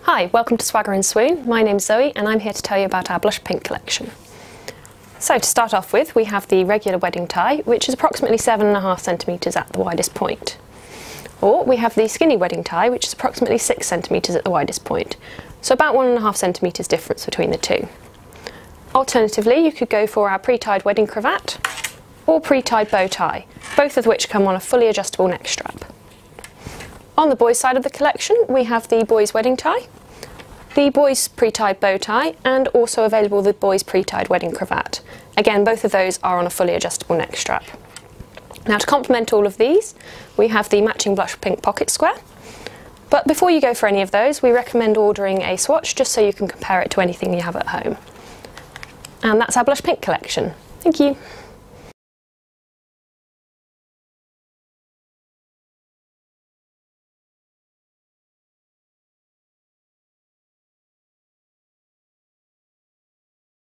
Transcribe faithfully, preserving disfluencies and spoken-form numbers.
Hi, welcome to Swagger and Swoon. My name's Zoe and I'm here to tell you about our blush pink collection. So to start off with, we have the regular wedding tie, which is approximately seven and a half centimetres at the widest point. Or we have the skinny wedding tie, which is approximately six centimetres at the widest point. So about one and a half centimetres difference between the two. Alternatively, you could go for our pre-tied wedding cravat or pre-tied bow tie, both of which come on a fully adjustable neck strap. On the boys' side of the collection, we have the boys' wedding tie, the boys' pre-tied bow tie, and also available the boys' pre-tied wedding cravat. Again, both of those are on a fully adjustable neck strap. Now, to complement all of these, we have the matching blush pink pocket square. But before you go for any of those, we recommend ordering a swatch just so you can compare it to anything you have at home. And that's our blush pink collection. Thank you.